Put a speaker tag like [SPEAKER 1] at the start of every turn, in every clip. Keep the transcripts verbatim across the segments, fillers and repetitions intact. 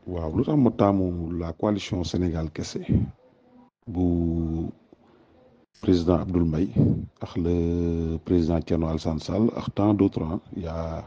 [SPEAKER 1] waaw lu tax ma taamu la coalition Sénégal kese bu président Abdoul Mbaye ak le président Thierno Alassane Sall ak tant d'autres hein. Il y a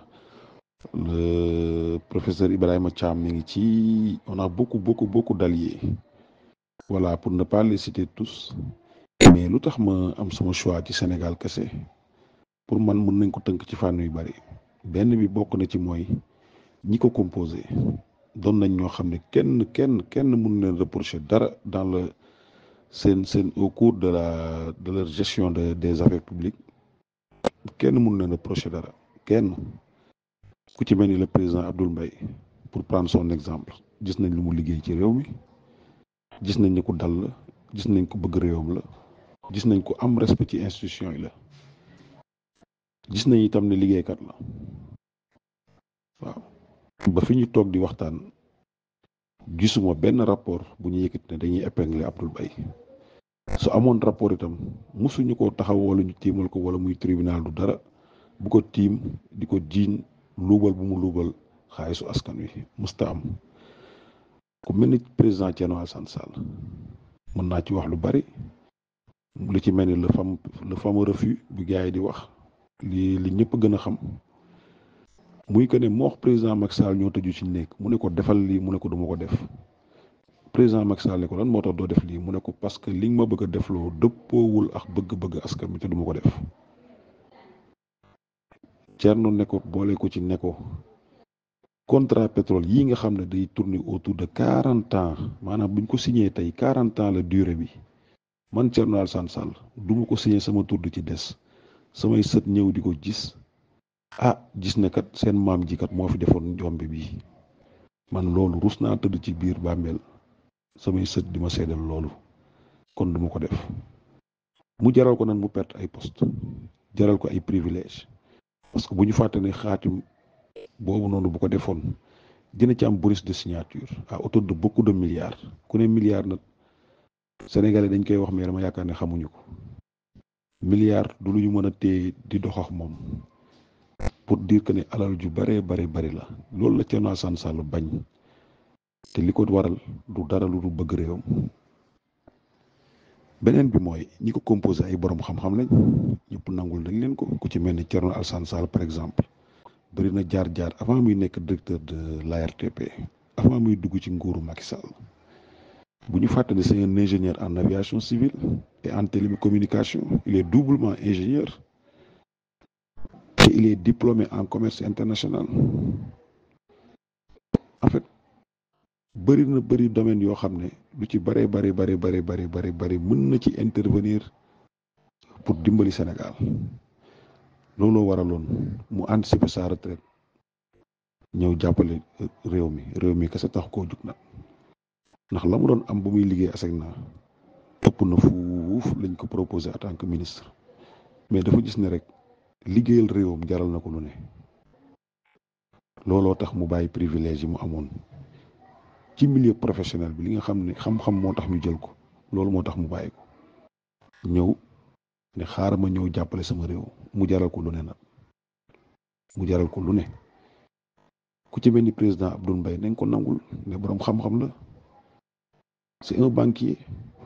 [SPEAKER 1] le professeur Ibrahima Thiam mi ngi ci on a beaucoup beaucoup beaucoup d'alliés voilà pour ne pas les citer tous mais lu tax ma am sama choix ci Sénégal kese pour man mën nañ ko tënk ci fànn yu bari benn bi bokk na ci mooy ñi ko composé doon nañ ñoo xam ne kenn kenn kenn mënu leen reprocher dara dans le seen seen au cours de la de leur gestion de des affaires publiques kenn mënu leen reprocher dara kenn ku ci mel ni le président Abdoul Mbaye pour prendre son exemple gis nañ lu mu liggéey ci réew mi gis nañ ni ko dal la gis nañ ko bëgg réewam la gis nañ ko am respect ci institution yi la gis nañ itam ne liggéeykat la waaw ba fi ñu toog di waxtaan gisuma benn rapport bu ñu yëkkati ne dañuy épingler Abdoul Mbaye su amoon rapport itam mosuñu ko taxaw wala ñu tiimal ko wala muy tribunal du dara bu ko tiim di ko jiiñ luubal bu mu luubal xaalisu askan wi musta am ku mel ni président Thierno Alassane Sall mën naa ci wax lu bari lu ci mel ni le fam le fameux refus bu gars yi di wax li li ñëpp gën a xam muy que ne moo wax président Macky Sall ñoo tëju ci nekk mu ne ko defal lii mu ne ko duma ko def président Macky Sall ne ko lan moo tax doo def lii mu ne ko parce que li nga ma bëgg a defloo dëppoowul ak bëgg-bëgg askan mi te duma ko def Thierno ne ko boole ko ci ne ko contrat pétrole yii nga xam ne day tourner autour de quarante ans maanaam buñ ko signé tey quarante ans la durée bi man Thierno Alassane Sall du ma ko signé sama tur di ci des samay sët ñëw di ko gis ah gis ne kat seen maam ji kat moo fi defoon njombe bi man loolu rus naa tëdd ci biir bàmmeel samay sët di ma seedal loolu kon duma ko def mu jaral ko nan mu perte ay poste jaral ko ay privilège parce que bu ñu fàtte ne xaatim boobu noonu bu ko defoon dina ci am bonus de signature à hauteur de beaucoup de milliards ku ne milliards nag sénégalais dañ koy wax mais dama yaakaar ne xamuñu ko milliards du lu ñu mën a téye di dox ak moom pour dire que ne alal ju bare bare bari la loolu la Thierno Alassane Sall bañ te li ko waral du dara lu du bëgg réewam beneen bi mooy ñi ko composé ay borom xam-xam lañ ñëpp nangul dañ leen ko ku ci mel ni Thierno Alassane Sall par exemple bëri na jaar-jaar avant muy nekk directeur de l'A R T P avant muy dugg ci nguuru Macky Sall bu ñu fàttali c'est un ingénieur en aviation civile et en télécommunication il est doublement ingénieur et il est diplômé en commerce international en fait bëri na bëri domaine yoo xam ne lu ci bëree bëri bëri bëri bëri bëri bëri mën na ci intervenir pour dimbali Sénégal looloo waraloon mu anticiper sa retraite ñëw jàppale réew mi réew mi kese tax koo jug nag ndax la mu doon am ba muy liggéey ASECNA ëpp na fuuf lañ ko proposé en tant que ministre mais dafa gis ne rek liggéeyal réewam jaral na ko lu ne looloo tax mu bàyyi privilège yi mu amoon ci milieu professionnel bi li nga xam ne xam-xam moo tax ñu jël ko loolu moo tax mu bàyyi ko ñëw ne xaaral ma ñëw jàppale sama réew mu jaral ko lu ne nag mu jaral ko lu ne ku ci mel ni président Abdoul Mbaye nañ ko nangul ne boroom xam-xam la c'est un banquier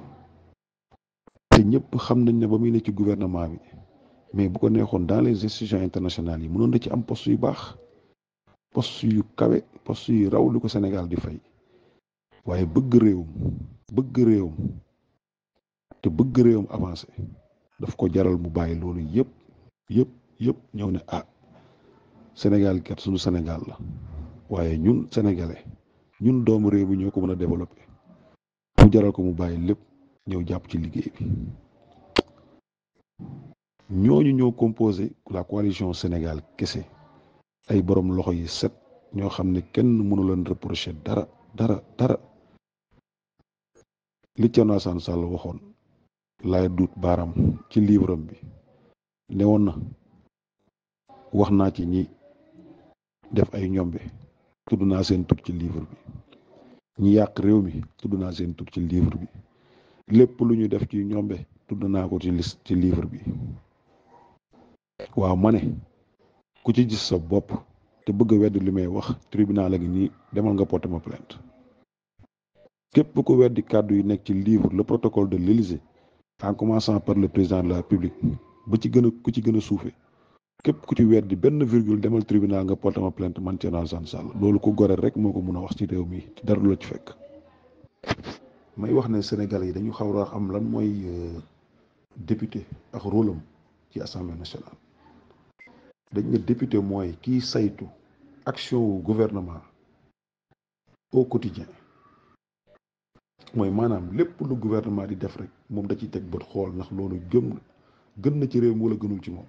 [SPEAKER 1] te ñëpp xam nañ ne ba muy ne ci gouvernement bi mais bu ko neexoon dans les institutions internationales yi mënoon na ci am poste yu baax poste yu kawe poste yu raw li ko Sénégal di fay waaye bëgg réewum bëgg réewum te bëgg réewum avancé daf ko jaral mu bàyyi loolu yëpp yëpp yëpp ñëw ne ah Sénégal kat suñu Sénégal la waaye ñun sénégalais ñun doomu réew mi ñoo ko mën a développé mu jaral ko mu bàyyi lépp ñëw jàpp ci liggéey bi ñooñu ñoo composé la coalition Sénégal kese ay borom loxo yi set ñoo xam ne kenn mënu leen reprocher dara dara dara li Thierno Alassane Sall waxoon laay duut baaram ci livre am bi ne woon na wax naa ci ñi def ay ñombe tudd naa seen tur ci livre bi ñi yàq réew mi tudd naa seen tur ci livre bi lépp lu ñu def ci ñombe tudd naa ko ci liste ci livre bi waaw ma ne ku ci gis sa bopp te bëgg a wedd li may wax tribunal a ngi nii demal nga porter ma plainte képp ku weddi kàddu yi nekk ci livre le protocole de l'Élysée en commençant par le président de la République ba ci gën a ku ci gën a suufe képp ku ci weddi benn virgule demal tribunal nga porté ma plainte man Thierno Alassane Sall loolu ku gore rek moo ko mun a wax ci réew mi dara lu la ci fekk. may wax ne Sénégal yi dañu xaw a xam lan mooy député ak rôle am ci assemblée nationale dañ ne député mooy kiy saytu action wu gouvernement au quotidien mooy maanaam lépp lu gouvernement di def rek moom da ciy teg bët xool ndax loolu gëm gën na ci réew mi wala gënul ci moom.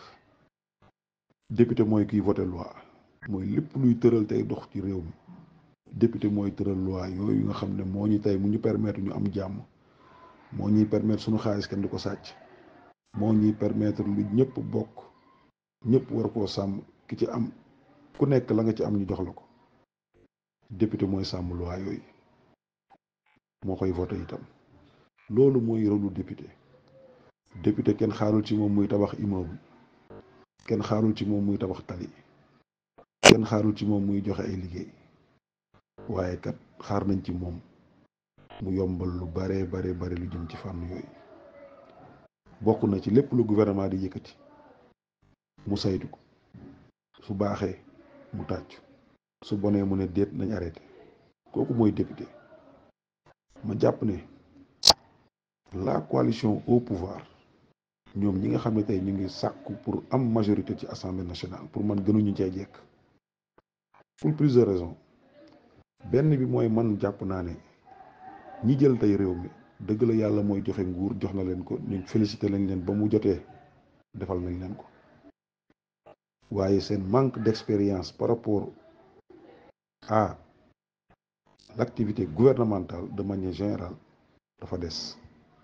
[SPEAKER 1] député mooy kiy voté loi mooy lépp luy tëral tey dox ci réew mi député mooy tëral loi yooyu nga xam ne moo ñu tey mu ñu permettre ñu am jàmm moo ñuy permettre suñu xaalis kenn du ko sàcc moo ñuy permettre lu ñëpp bokk ñëpp war koo sàmm ki ci am ku nekk la nga ci am ñu jox la ko député mooy sàmm loi yooyu moo koy voté itam loolu mooy rôlu député député kenn xaarul ci moom muy tabax immeuble kenn xaarul ci moom muy tabax tali kenn xaarul ci moom muy joxe ay liggéey waaye kat xaar nañ ci moom mu yombal lu bare bare bare lu jëm ci fànn yooyu bokk na ci lépp lu gouvernement di yëkkati mu saytu ko su baaxee mu tàcc su bonee mu ne déet nañ arrêté kooku mooy député. ma jàpp ne la coalition au pouvoir ñoom ñi nga xam ne tey ñu ngi sàkku pour am majorité ci assemblée nationale pour man gënuñu cee jekk pour plusieurs raisons benn bi mooy man jàpp naa ne ñi jël tey réew mi dëgg la yàlla mooy joxe nguur jox na leen ko ñu félicité lañ leen ba mu jotee defal nañ leen ko waaye seen manque d'expérience par rapport à l'activité gouvernementale de manière générale dafa des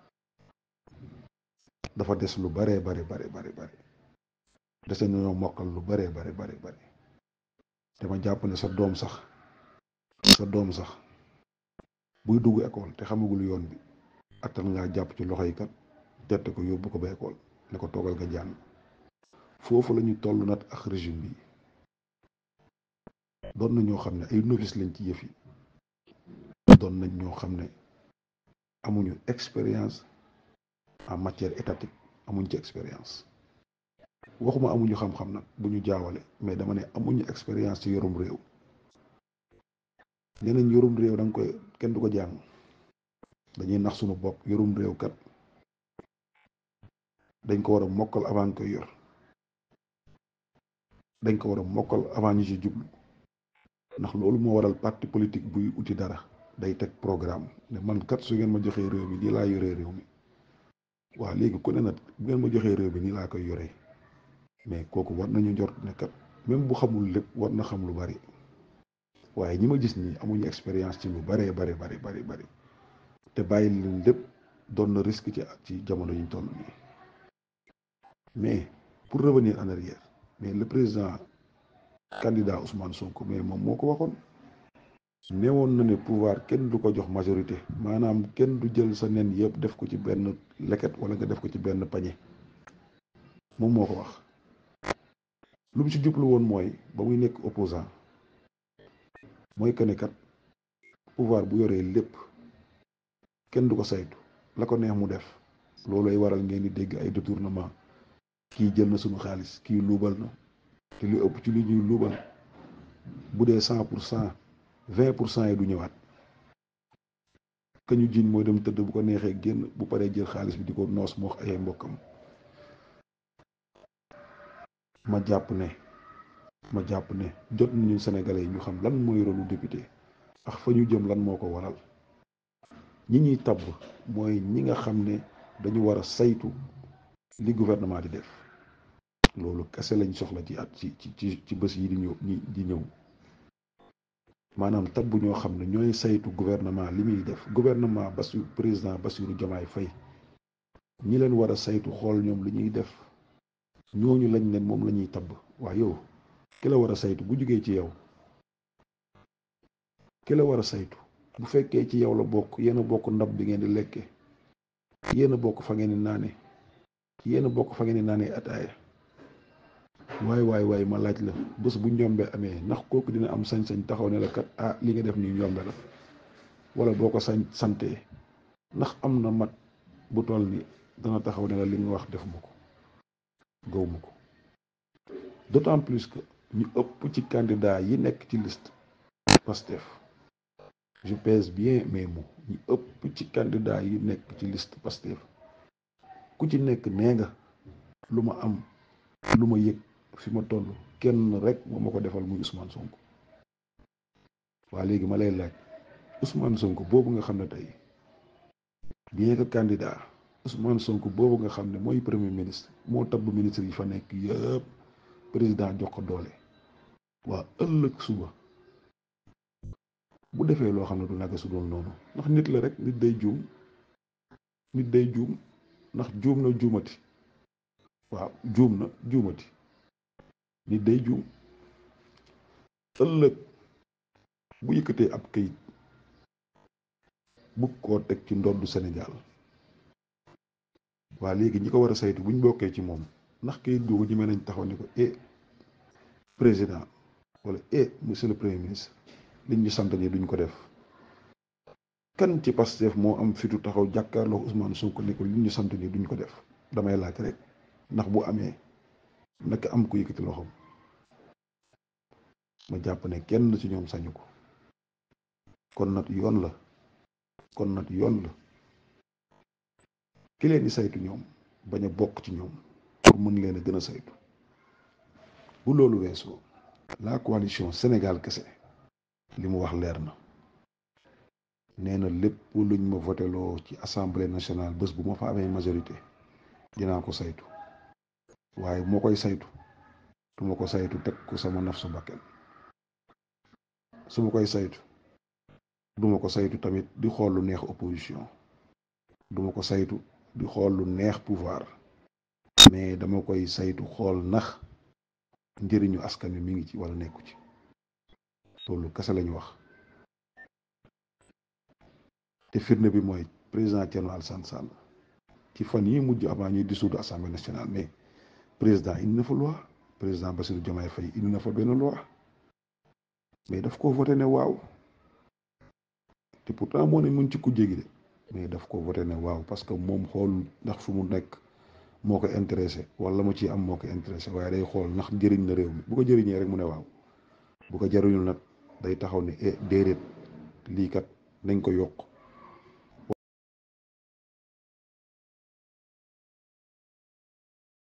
[SPEAKER 1] dafa des lu baree bare bare bare bare dese nañoo mokkal lu baree bare bare bare dama jàpp ne sa doom sax sa doom sax buy dugg école te xamagul yoon bi attan ngaa jàpp ci loxo yi kat tette ko yóbbu ko ba école ne ko toogal nga jàng foofu la ñu toll nat ak régime bi doon na ñoo xam ne ay novice lañ ci yëf yi doon nañ ñoo xam ne amuñu expérience en matière étatique amuñ ci expérience waxuma amuñu xam-xam nag bu ñu jaawale mais dama ne amuñu expérience ci yorum réew ñeneen yorum réew da nga koy kenn du ko jàng dañuy nax suñu bopp yorum réew kat dañ ko war a mokkal avant koy yor dañ ko war a mokkal avant ñu ci jublu ndax loolu moo waral parti politique buy uti dara day teg programme ne man kat su ngeen ma joxee réew mi nii laa yoree réew mi waaw léegi ku ne nag bu ngeen ma joxee réew mi nii laa koy yoree mais kooku war nañu njort ne kat même bu xamul lépp war na xam lu bari waaye ñi ma gis nii amuñu expérience ci lu baree bare bari bari bari te bàyyi leen lépp doon na risque ci ci jamono yi ñu toll nii mais pour revenir en arrière mais le président candidat Ousmane Sonko mais moom moo ko waxoon neewoon na ne pouvoir kenn du ko jox majorité maanaam kenn du jël sa nen yëpp def ko ci benn leket wala nga def ko ci benn pañe moom moo ko wax lu mu ci jublu woon mooy ba muy nekk opposant mooy que ne kat pouvoir bu yoree lépp kenn du ko saytu la ko neex mu def loolay waral ngeen di dégg ay détournement kii jël na suñu xaalis kii luubal na te lu ëpp ci li ñuy luubal bu dee cent pour cent vingt pour cent yi du ñëwaat ka ñu jiiñ mooy dem tëdd bu ko neexee génn bu paree jël xaalis bi di ko noos moo ay mbokkam ma jàpp ne ma jàpp ne jot nañu sénégalais yi ñu xam lan mooy rôlu député ak fa ñu jëm lan moo ko waral ñi ñuy tabb mooy ñi nga xam ne dañu war a saytu li gouvernement di def loolu kese lañ soxla ci at ci ci ci bés yi di ñëw di ñëw maanaam tabb ñoo xam ne ñooy saytu gouvernement li muy def gouvernement Bassirou président Bassirou Diomaye Faye ñi leen war a saytu xool ñoom li ñuy def ñooñu lañ leen moom la ñuy tabb waa yow ki la war a saytu bu jugee ci yow ki la war a saytu bu fekkee ci yow la bokk yéen a bokk ndab bi ngeen di lekke yéen a bokk fa ngeen di naane yéen a bokk fa ngeen di naane ataaya waay waay waay ma laaj la bés bu njombe amee ndax kooku dina am sañ-sañ taxaw ne la kat ah li nga def nii njombe la wala boo ko sañ santee ndax am na mat bu toll ni dana taxaw ne la li nga wax defuma ko gawma ko d'autant plus que ñu ëpp ci candidat yi nekk ci liste Pastef je pèse bien mes mots ñu ëpp ci candidat yi nekk ci liste Pastef ku ci nekk nee nga lu ma am lu ma yëg fi ma toll kenn rek moo ma ko defal muy Ousmane Sonko waa léegi ma lay laaj Ousmane Sonko boobu nga xam ne tey bien que candidat Ousmane Sonko boobu nga xam ne mooy premier ministre moo tabb ministre yi fa nekk yëpp président jox ko doole waa ëllëg suba bu defee loo xam ne du naka su doon noonu ndax nit la rek nit day juum nit day juum ndax juum na juumati waaw juum na juumati nit day juum ëllëg bu yëkkatee ab kayit bu koo teg ci ndoddu Sénégal waa léegi ñi ko war a saytu buñ bokkee ci moom ndax kayit googu ñi mën nañ taxaw ne ko eh président wala eh monsieur le premier ministre liñ ñu sant ni duñ ko def kan ci Pastef moo am fitu taxaw jàkkaarloo Ousmane Sonko ne ko liñ ñu sant ni duñ ko def damay laaj rek ndax bu amee naka am ko yëkkati loxoom ma jàpp ne kenn ci ñoom sañu ko kon nag yoon la kon nag yoon la ki leen di saytu ñoom bañ a bokk ci ñoom pour mën leen a gën a saytu bu loolu weesoo la coalition Sénégal kese li mu wax leer na nee na lépp luñ ma voteloo ci assemblée nationale bés bu ma fa amee majorité dinaa ko saytu waaye moo koy saytu du ma ko saytu teg ko sama naf su bakken su ma koy saytu duma ko saytu tamit di xool lu neex opposition duma ko saytu di xool lu neex pouvoir mais dama koy saytu xool ndax njëriñu askan wi mi ngi ci wala nekku ci loolu kese lañu wax te firnde bi mooy président Thierno Alassane Sall ci fan yi mujj avant ñuy dissoudre assemblée nationale mais président indi na fa loi président Bassirou Diomaye Faye indi na fa benn loi mais daf ko voté ne waaw te pourtant moo ne mun ci ku jégi de mais daf ko voté ne waaw parce que moom xool ndax fu mu nekk moo ko intéressé wala mu ci am moo ko intéressé waaye day xool ndax jëriñ na réew mi bu ko jëriñee rek mu ne waaw bu ko jëriñul nag day taxaw ne eh déedéet lii kat nañ ko yokk